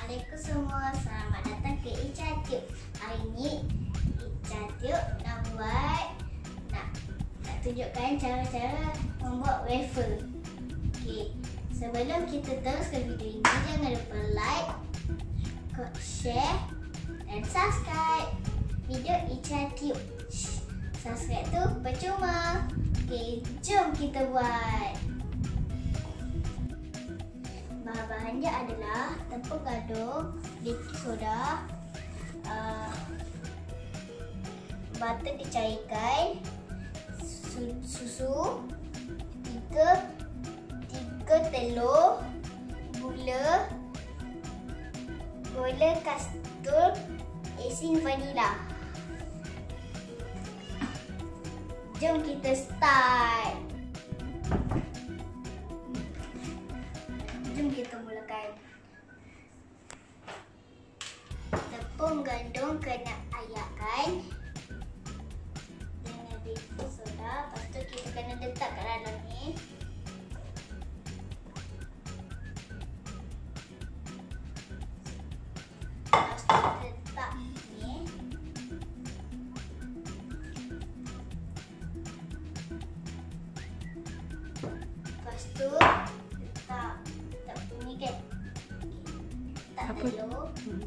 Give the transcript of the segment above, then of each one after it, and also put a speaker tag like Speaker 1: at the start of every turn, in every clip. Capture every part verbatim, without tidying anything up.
Speaker 1: Assalamualaikum semua, selamat datang ke Ica Tube. Hari ni Ica Tube nak buat Nak, nak tunjukkan cara-cara membuat wafer. Okay, sebelum kita teruskan video ini, jangan lupa like, share dan subscribe video Ica Tube. Subscribe tu percuma. Okay, jom kita buat. Bahan-bahannya adalah tepung gandum, baking soda, uh, butter dicairkan, susu, tiga, tiga telur, gula, gula kastul, icing vanila. Jom kita start. Jom kita mulakan. Tepung gandum kena ayakkan dengan baking soda. Lepas tu kita kena letak kat dalam ni. Lepas tu letak ni. Lepas tu letak ni kan. Tak
Speaker 2: apa
Speaker 1: telur. Hmm.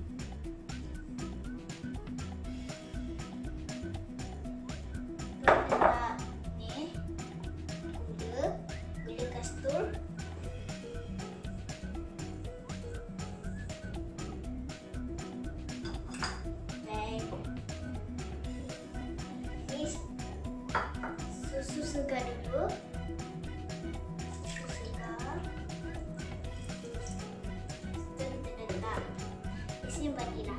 Speaker 1: Letak ni gula, gula kastul. Dan ni susu segar dulu. Icing vanila.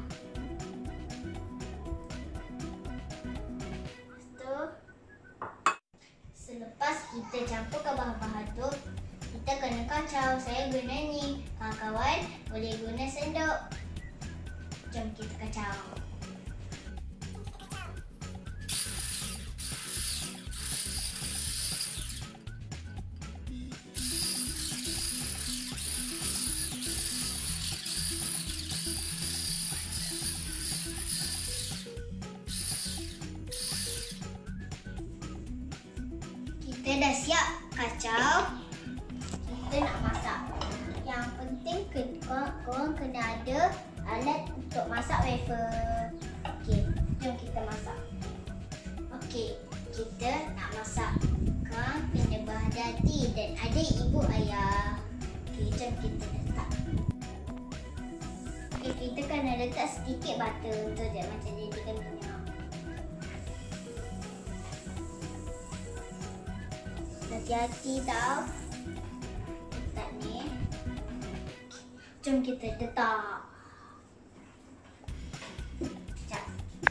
Speaker 1: Lepas tu, selepas kita campurkan bahan-bahan tu, kita kena kacau. Saya guna ni. Kawan-kawan boleh guna sendok. Jom kita kacau. Kita dah siap kacau. Kita nak masak. Yang penting korang, korang kena ada alat untuk masak wafer. Okey, jom kita masak. Okey, kita nak masak. Korang kena berhati-hati dan ada ibu ayah. Okey, jom kita letak. Okey, kita kena letak sedikit butter tu je macam jadi kena. Hati-hati tau. Letak ni. Jom kita letak. Sekejap.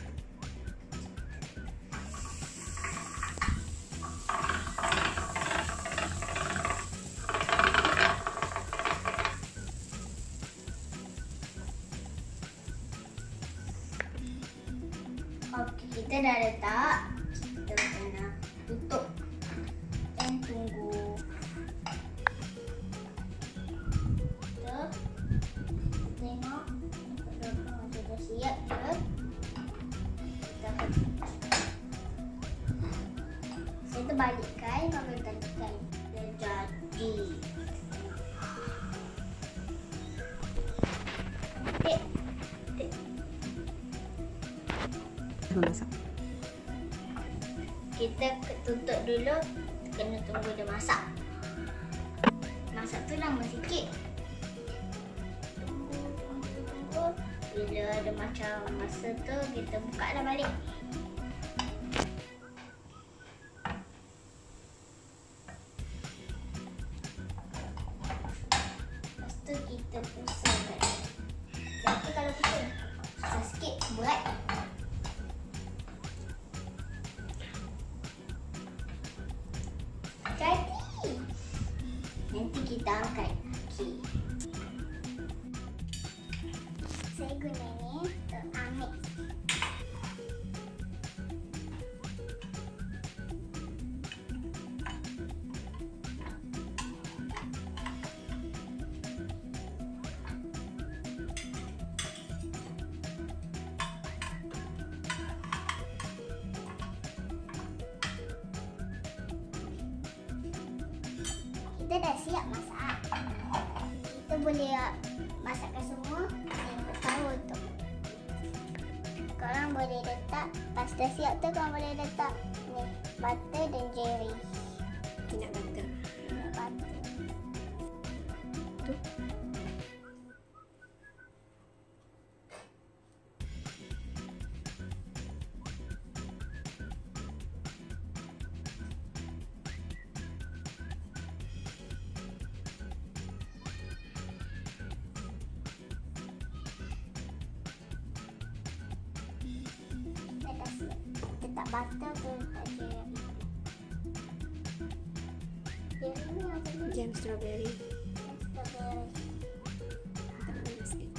Speaker 1: Okey, kita dah letak. Kita kena tutup. Tunggu. Kita tengok macam dah siap ke. Kita saya terbalikkan baru kita tekan. Dah jadi. Tik. Tik.
Speaker 2: Masak.
Speaker 1: Kita tutup dulu. Kena tunggu dia masak. Masak tu lama sikit. Tunggu, tunggu, tunggu. Bila ada macam masa tu, kita buka dah balik. Lepas tu kita pusing balik. Tapi kalau pusing, susah sikit, berat. Jadi nanti kita angkat. Okay. Saya guna ni untuk ambil. kita dah siap masak. Kita boleh masakkan semua yang pertama tu. Korang boleh letak, pas dah siap tu korang boleh letak ni, butter dan jerry.
Speaker 2: Peanut butter.
Speaker 1: Peanut butter.
Speaker 2: Tu.
Speaker 1: Letak butter ke letak jerry? Jerry ni macam ni.
Speaker 2: Jam strawberry.
Speaker 1: Jam strawberry.
Speaker 2: Tak panas sikit.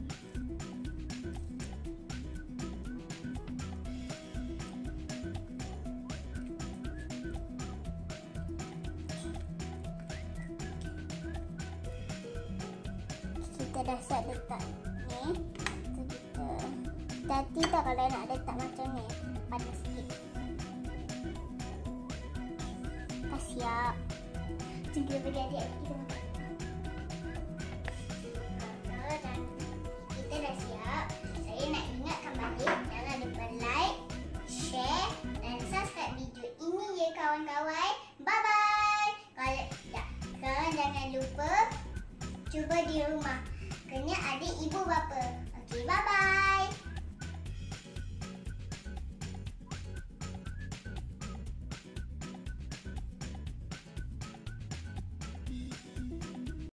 Speaker 1: Kita dah siap letak ni. Kita hati tau kalau nak letak macam ni. Panas sikit. Dah siap. Juga bagi adik kita makan. Dan kita dah siap. Saya nak ingatkan balik, jangan lupa like, share dan subscribe video ini ya kawan-kawan. Bye-bye. Kalau ya, sekarang jangan lupa cuba di rumah. Kena adik ibu bapa. Okey, bye-bye.